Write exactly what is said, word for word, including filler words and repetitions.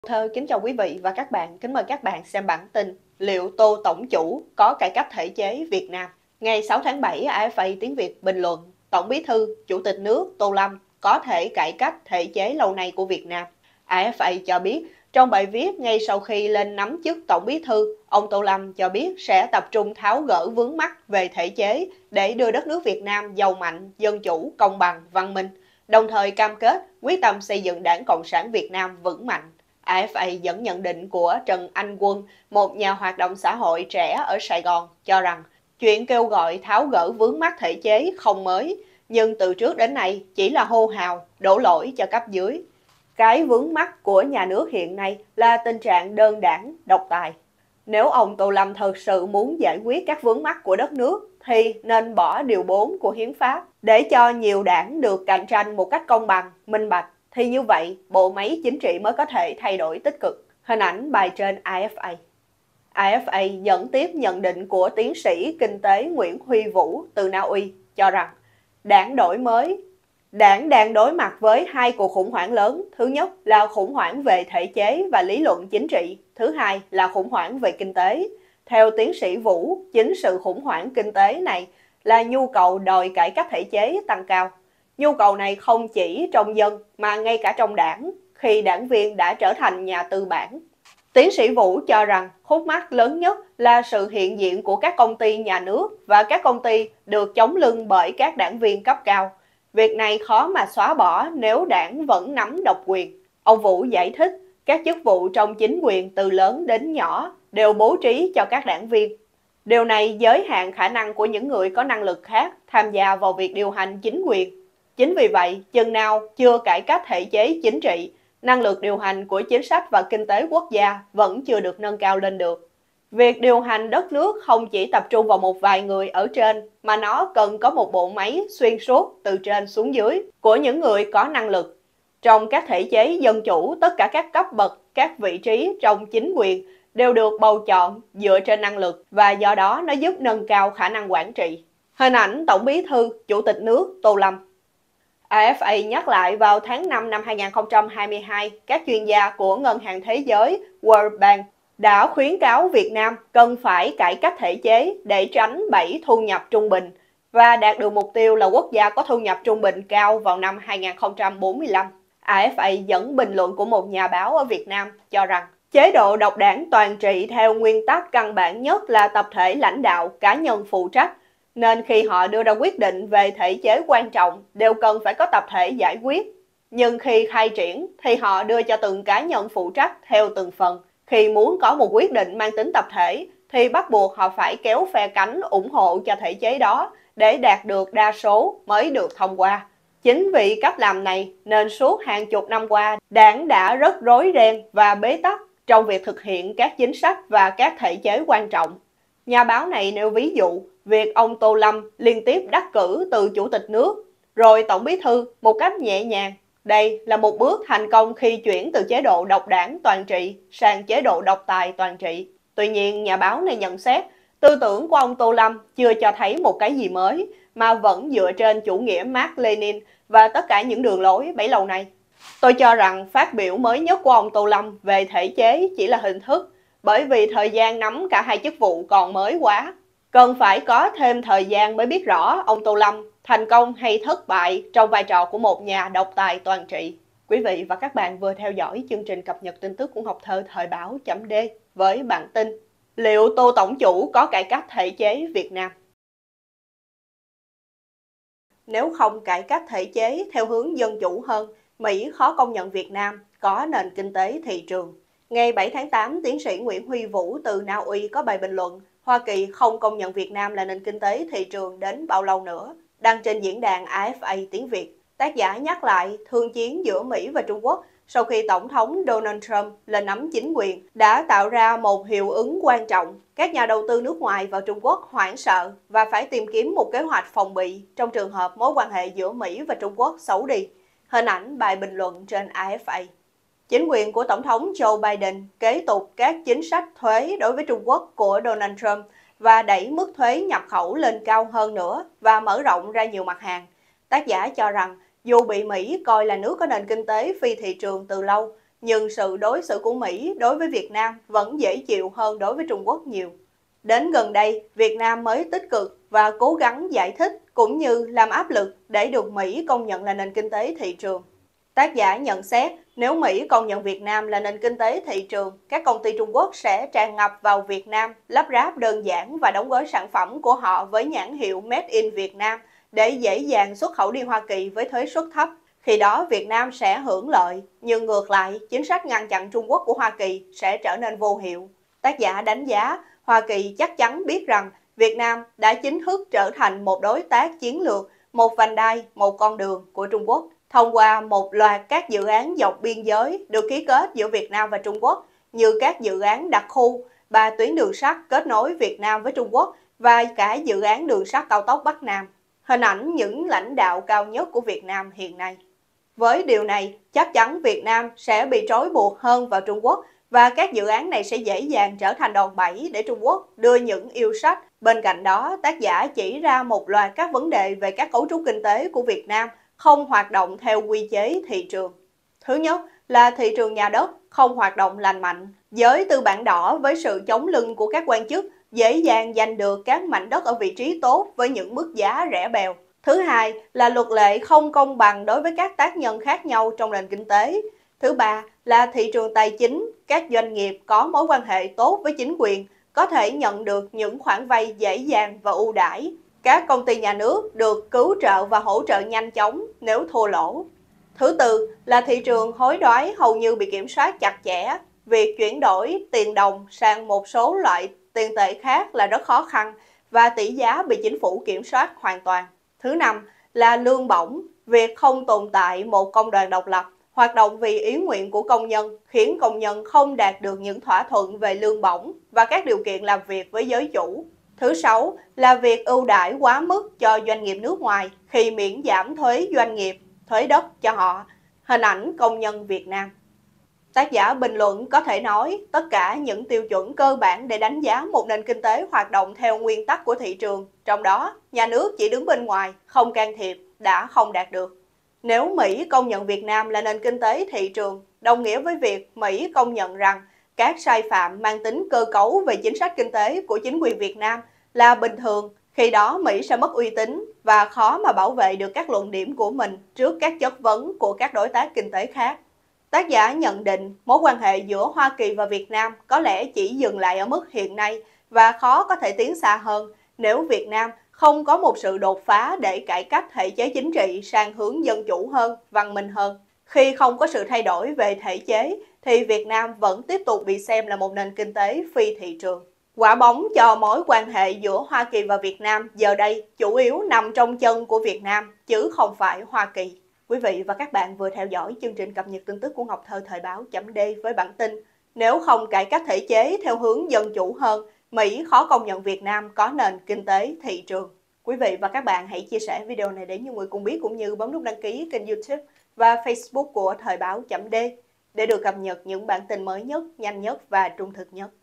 Thơ kính chào quý vị và các bạn, kính mời các bạn xem bản tin liệu Tô Tổng Chủ có cải cách thể chế Việt Nam. Ngày sáu tháng bảy, a ép a tiếng Việt bình luận Tổng Bí thư, Chủ tịch nước Tô Lâm có thể cải cách thể chế lâu nay của Việt Nam. a ép a cho biết trong bài viết ngay sau khi lên nắm chức Tổng Bí thư, ông Tô Lâm cho biết sẽ tập trung tháo gỡ vướng mắc về thể chế để đưa đất nước Việt Nam giàu mạnh, dân chủ, công bằng, văn minh, đồng thời cam kết quyết tâm xây dựng Đảng Cộng sản Việt Nam vững mạnh. a ép a dẫn nhận định của Trần Anh Quân, một nhà hoạt động xã hội trẻ ở Sài Gòn, cho rằng chuyện kêu gọi tháo gỡ vướng mắc thể chế không mới, nhưng từ trước đến nay chỉ là hô hào, đổ lỗi cho cấp dưới. Cái vướng mắc của nhà nước hiện nay là tình trạng đơn đảng, độc tài. Nếu ông Tô Lâm thật sự muốn giải quyết các vướng mắc của đất nước thì nên bỏ điều bốn của hiến pháp để cho nhiều đảng được cạnh tranh một cách công bằng, minh bạch. Thì như vậy, bộ máy chính trị mới có thể thay đổi tích cực. Hình ảnh bài trên a ép a. a ép a dẫn tiếp nhận định của tiến sĩ kinh tế Nguyễn Huy Vũ từ Na Uy cho rằng đảng đổi mới, đảng đang đối mặt với hai cuộc khủng hoảng lớn. Thứ nhất là khủng hoảng về thể chế và lý luận chính trị. Thứ hai là khủng hoảng về kinh tế. Theo tiến sĩ Vũ, chính sự khủng hoảng kinh tế này là nhu cầu đòi cải cách thể chế tăng cao. Nhu cầu này không chỉ trong dân mà ngay cả trong đảng, khi đảng viên đã trở thành nhà tư bản. Tiến sĩ Vũ cho rằng khúc mắc lớn nhất là sự hiện diện của các công ty nhà nước và các công ty được chống lưng bởi các đảng viên cấp cao. Việc này khó mà xóa bỏ nếu đảng vẫn nắm độc quyền. Ông Vũ giải thích, các chức vụ trong chính quyền từ lớn đến nhỏ đều bố trí cho các đảng viên. Điều này giới hạn khả năng của những người có năng lực khác tham gia vào việc điều hành chính quyền. Chính vì vậy, chừng nào chưa cải cách thể chế chính trị, năng lực điều hành của chính sách và kinh tế quốc gia vẫn chưa được nâng cao lên được. Việc điều hành đất nước không chỉ tập trung vào một vài người ở trên, mà nó cần có một bộ máy xuyên suốt từ trên xuống dưới của những người có năng lực. Trong các thể chế dân chủ, tất cả các cấp bậc, các vị trí trong chính quyền đều được bầu chọn dựa trên năng lực và do đó nó giúp nâng cao khả năng quản trị. Hình ảnh Tổng Bí thư, Chủ tịch nước Tô Lâm. a ép a nhắc lại vào tháng năm năm hai nghìn không trăm hai mươi hai, các chuyên gia của Ngân hàng Thế giới World Bank đã khuyến cáo Việt Nam cần phải cải cách thể chế để tránh bẫy thu nhập trung bình và đạt được mục tiêu là quốc gia có thu nhập trung bình cao vào năm hai nghìn không trăm bốn mươi lăm. a ép a dẫn bình luận của một nhà báo ở Việt Nam cho rằng chế độ độc đảng toàn trị theo nguyên tắc căn bản nhất là tập thể lãnh đạo, cá nhân phụ trách. Nên khi họ đưa ra quyết định về thể chế quan trọng đều cần phải có tập thể giải quyết. Nhưng khi khai triển thì họ đưa cho từng cá nhân phụ trách theo từng phần. Khi muốn có một quyết định mang tính tập thể thì bắt buộc họ phải kéo phe cánh ủng hộ cho thể chế đó để đạt được đa số mới được thông qua. Chính vì cách làm này nên suốt hàng chục năm qua, đảng đã rất rối ren và bế tắc trong việc thực hiện các chính sách và các thể chế quan trọng. Nhà báo này nêu ví dụ việc ông Tô Lâm liên tiếp đắc cử từ Chủ tịch nước, rồi Tổng Bí thư một cách nhẹ nhàng. Đây là một bước thành công khi chuyển từ chế độ độc đảng toàn trị sang chế độ độc tài toàn trị. Tuy nhiên, nhà báo này nhận xét, tư tưởng của ông Tô Lâm chưa cho thấy một cái gì mới, mà vẫn dựa trên chủ nghĩa Mác Lênin và tất cả những đường lối bấy lâu nay. Tôi cho rằng phát biểu mới nhất của ông Tô Lâm về thể chế chỉ là hình thức, bởi vì thời gian nắm cả hai chức vụ còn mới quá. Cần phải có thêm thời gian mới biết rõ ông Tô Lâm thành công hay thất bại trong vai trò của một nhà độc tài toàn trị. Quý vị và các bạn vừa theo dõi chương trình cập nhật tin tức của Ngọc Thơ thời báo chấm D với bản tin liệu Tô Tổng Chủ có cải cách thể chế Việt Nam? Nếu không cải cách thể chế theo hướng dân chủ hơn, Mỹ khó công nhận Việt Nam có nền kinh tế thị trường. Ngày bảy tháng tám, tiến sĩ Nguyễn Huy Vũ từ Na Uy có bài bình luận Hoa Kỳ không công nhận Việt Nam là nền kinh tế thị trường đến bao lâu nữa, đăng trên diễn đàn a ép a tiếng Việt. Tác giả nhắc lại thương chiến giữa Mỹ và Trung Quốc sau khi Tổng thống Donald Trump lên nắm chính quyền đã tạo ra một hiệu ứng quan trọng. Các nhà đầu tư nước ngoài vào Trung Quốc hoảng sợ và phải tìm kiếm một kế hoạch phòng bị trong trường hợp mối quan hệ giữa Mỹ và Trung Quốc xấu đi. Hình ảnh bài bình luận trên a ép a. Chính quyền của Tổng thống Joe Biden kế tục các chính sách thuế đối với Trung Quốc của Donald Trump và đẩy mức thuế nhập khẩu lên cao hơn nữa và mở rộng ra nhiều mặt hàng. Tác giả cho rằng dù bị Mỹ coi là nước có nền kinh tế phi thị trường từ lâu, nhưng sự đối xử của Mỹ đối với Việt Nam vẫn dễ chịu hơn đối với Trung Quốc nhiều. Đến gần đây, Việt Nam mới tích cực và cố gắng giải thích cũng như làm áp lực để được Mỹ công nhận là nền kinh tế thị trường. Tác giả nhận xét, nếu Mỹ công nhận Việt Nam là nền kinh tế thị trường, các công ty Trung Quốc sẽ tràn ngập vào Việt Nam, lắp ráp đơn giản và đóng gói sản phẩm của họ với nhãn hiệu Made in Việt Nam để dễ dàng xuất khẩu đi Hoa Kỳ với thuế suất thấp. Khi đó Việt Nam sẽ hưởng lợi, nhưng ngược lại, chính sách ngăn chặn Trung Quốc của Hoa Kỳ sẽ trở nên vô hiệu. Tác giả đánh giá, Hoa Kỳ chắc chắn biết rằng Việt Nam đã chính thức trở thành một đối tác chiến lược, một vành đai, một con đường của Trung Quốc, thông qua một loạt các dự án dọc biên giới được ký kết giữa Việt Nam và Trung Quốc, như các dự án đặc khu, ba tuyến đường sắt kết nối Việt Nam với Trung Quốc và cả dự án đường sắt cao tốc Bắc Nam. Hình ảnh những lãnh đạo cao nhất của Việt Nam hiện nay. Với điều này, chắc chắn Việt Nam sẽ bị trói buộc hơn vào Trung Quốc và các dự án này sẽ dễ dàng trở thành đòn bẩy để Trung Quốc đưa những yêu sách. Bên cạnh đó, tác giả chỉ ra một loạt các vấn đề về các cấu trúc kinh tế của Việt Nam không hoạt động theo quy chế thị trường. Thứ nhất là thị trường nhà đất không hoạt động lành mạnh. Giới tư bản đỏ với sự chống lưng của các quan chức dễ dàng giành được các mảnh đất ở vị trí tốt với những mức giá rẻ bèo. Thứ hai là luật lệ không công bằng đối với các tác nhân khác nhau trong nền kinh tế. Thứ ba là thị trường tài chính, các doanh nghiệp có mối quan hệ tốt với chính quyền, có thể nhận được những khoản vay dễ dàng và ưu đãi. Các công ty nhà nước được cứu trợ và hỗ trợ nhanh chóng nếu thua lỗ. Thứ tư là thị trường hối đoái hầu như bị kiểm soát chặt chẽ. Việc chuyển đổi tiền đồng sang một số loại tiền tệ khác là rất khó khăn và tỷ giá bị chính phủ kiểm soát hoàn toàn. Thứ năm là lương bổng. Việc không tồn tại một công đoàn độc lập, hoạt động vì ý nguyện của công nhân khiến công nhân không đạt được những thỏa thuận về lương bổng và các điều kiện làm việc với giới chủ. Thứ sáu là việc ưu đãi quá mức cho doanh nghiệp nước ngoài khi miễn giảm thuế doanh nghiệp, thuế đất cho họ. Hình ảnh công nhân Việt Nam. Tác giả bình luận có thể nói tất cả những tiêu chuẩn cơ bản để đánh giá một nền kinh tế hoạt động theo nguyên tắc của thị trường, trong đó nhà nước chỉ đứng bên ngoài, không can thiệp, đã không đạt được. Nếu Mỹ công nhận Việt Nam là nền kinh tế thị trường, đồng nghĩa với việc Mỹ công nhận rằng các sai phạm mang tính cơ cấu về chính sách kinh tế của chính quyền Việt Nam là bình thường, khi đó Mỹ sẽ mất uy tín và khó mà bảo vệ được các luận điểm của mình trước các chất vấn của các đối tác kinh tế khác. Tác giả nhận định mối quan hệ giữa Hoa Kỳ và Việt Nam có lẽ chỉ dừng lại ở mức hiện nay và khó có thể tiến xa hơn nếu Việt Nam không có một sự đột phá để cải cách thể chế chính trị sang hướng dân chủ hơn, văn minh hơn. Khi không có sự thay đổi về thể chế, thì Việt Nam vẫn tiếp tục bị xem là một nền kinh tế phi thị trường. Quả bóng cho mối quan hệ giữa Hoa Kỳ và Việt Nam giờ đây chủ yếu nằm trong chân của Việt Nam, chứ không phải Hoa Kỳ. Quý vị và các bạn vừa theo dõi chương trình cập nhật tin tức của Ngọc Thơ thời báo chấm D với bản tin nếu không cải cách thể chế theo hướng dân chủ hơn, Mỹ khó công nhận Việt Nam có nền kinh tế thị trường. Quý vị và các bạn hãy chia sẻ video này đến nhiều người cùng biết cũng như bấm nút đăng ký kênh YouTube và Facebook của thời báo chấm D để được cập nhật những bản tin mới nhất, nhanh nhất và trung thực nhất.